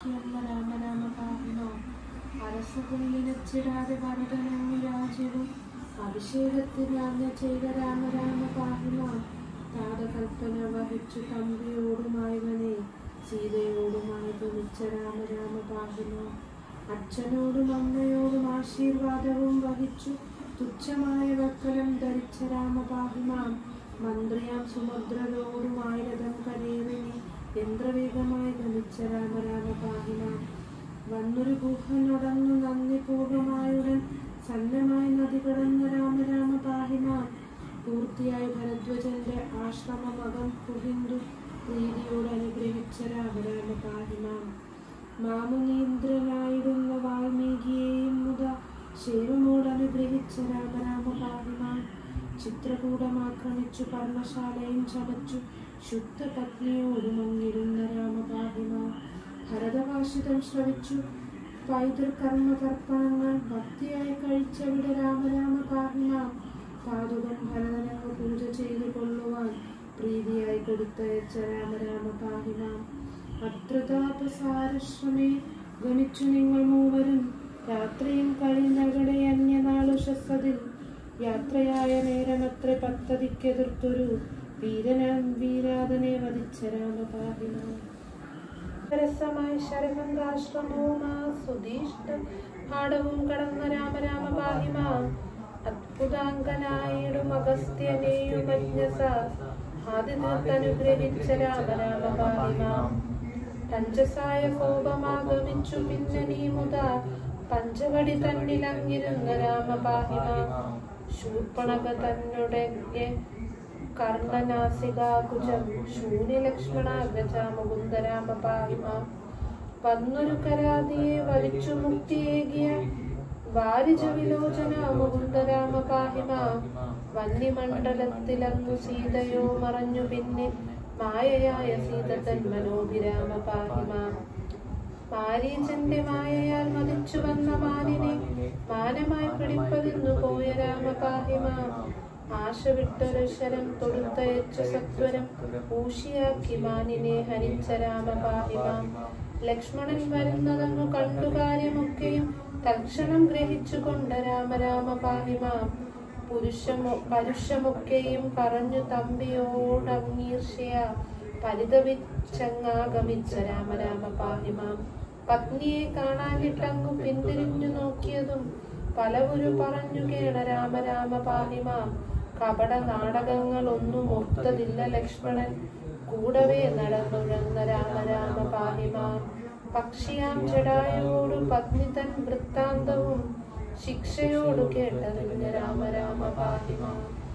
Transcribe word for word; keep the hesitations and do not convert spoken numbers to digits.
അമ്മ രാമ രാമ പാഹി മാം. അരസകുലിച്ചിടാതെ ഭരതനങ്ങു രാജ്യവും അഭിഷേകത്തിനാജ്ഞ ചെയ്ത രാമ രാമ പാഹി മാം. താതകൽപ്പന വഹിച്ചു തമ്പിയോടുമായവനെ സീതയോടുമായി ഗമിച്ച രാമ രാമ പാഹി മാം. അച്ഛനോടും അമ്മയോടും ആശീർവാദവും വഹിച്ചു തുച്ഛമായ വക്കലം ധരിച്ച രാമ പാഹി മാം. മന്ത്രിയാം സുമദ്രരോടുമായി രഥം കരേറിനി യന്ത്രവേഗമായി ഗമിച്ച രാമ രാമ പാഹി മാം. വന്നൊരു ഗുഹനടന്നു നന്ദി പൂർവമായുടൻ സന്നമായി നദി കടന്ന രാമ രാമ പാഹി മാം. പൂർത്തിയായി ഭരദ്വജന്റെ ആശ്രമമകം പുഹിന്ദു പ്രീതിയോട് അനുഗ്രഹിച്ച രാമ രാമ പാഹി മാം. മാമുനീന്ദ്രനായിരുന്ന വാൽമീകിയെയും മുത ശേവമോടനുഗ്രഹിച്ച രാമ രാമ പാഹി മാം. ചിത്രകൂടമാക്രമിച്ചു പർണശാലയും ചമച്ചു ശുദ്ധ പത്നിയോട് മങ്ങിരുന്ന രാമ പാഹി മാം. ഭരതഭാഷിതം ശ്രവിച്ചു പൈതൃകർമ്മ തർപ്പണങ്ങൾ ഭക്തിയായി കഴിച്ചവിടെ രാമ രാമ പാഹി മാം. പാതുകം ഭരതനങ്ങ് പൂജ ചെയ്തു കൊള്ളുവാൻ പ്രീതിയായി കൊടുത്തയച്ച രാമ രാമ പാഹി മാം. അത്രതാപസാരശ്രമേ ഗമിച്ചു നിങ്ങൾ മൂവരും രാത്രിയും കഴിഞ്ഞകടെ അന്യനാളുഷസതിൽ യാത്രയായ നേരമത്ര പദ്ധതിക്കെതിർത്തൊരു വീരനാം വീരാതനെ വധിച്ച രാമ പാഹി മാം. രസമായി ശരഭംഗാശ്രമവും ആ സുധീഷ്ട പാടവും കടന്ന രാമ രാമ പാഹി മാം. അത്ഭുതാംഗനായിടും അഗസ്ത്യനെയും അജ്ഞസ ആദിതനുഗ്രഹിച്ച രാമ രാമ പാഹി മാം. പഞ്ചസായ കോപമാഗമിച്ചു പിന്നനീ മുത പഞ്ചവടി തന്നിലങ്ങിരുന്ന രാമ പാഹി മാം. ശൂർപ്പണക തന്നുടെ കർണനാസികാകുജം ശൂന്യലക്ഷ്മണാഗ്രജ മുകുന്ദ രാമ പാഹി മാം. വന്നൊരു കരാതിയെ വലിച്ചു മുക്തിയേകിയ വാരിജ വിലോചന മുകുന്ദ രാമ പാഹി മാം. വന്യമണ്ഡലത്തിലങ്ങു സീതയോ മറഞ്ഞു പിന്നെ മായയായ സീത തന്മനോഭിരാമ പാഹി മാം. മാരീചന്റെ മായയാൽ മതിച്ചു വന്ന മാനിനെ മാനമായി പിടിപ്പതിന്നു പോയ രാമ പാഹി മാം. ആശ വിട്ടൊരു ശരം തൊടുത്തയച്ചു സത്വരം ഊഷിയാക്കി മാനിനെ ഹനിച്ച രാമ പാഹി മാം. ലക്ഷ്മണൻ വരുന്നതങ്ങു കണ്ടു കാര്യമൊക്കെയും തൽക്ഷണം ഗ്രഹിച്ചു കൊണ്ട രാമ രാമ പാഹി മാം. പുരുഷമോ പരുഷമൊക്കെയും പറഞ്ഞു തമ്പിയോടങ്ങീർഷയ പരിതപിച്ചങ്ങാഗമിച്ച രാമ രാമ പാഹി മാം. പത്നിയെ കാണാനിട്ടങ്ങു പിന്തിരിഞ്ഞു നോക്കിയതും പലവരു പറഞ്ഞു കേണ രാമ രാമ പാഹി മാം. കപട നാടകങ്ങൾ ഒന്നും ഓർത്തതില്ല ലക്ഷ്മണൻ കൂടവേ നടന്നുഴന്ന രാമ രാമ പാഹി മാം. പക്ഷിയാം ജടായോടു പത്നി തൻ വൃത്താന്തവും ശിക്ഷയോടു കേട്ടറിഞ്ഞ രാമ രാമ പാഹി മാം.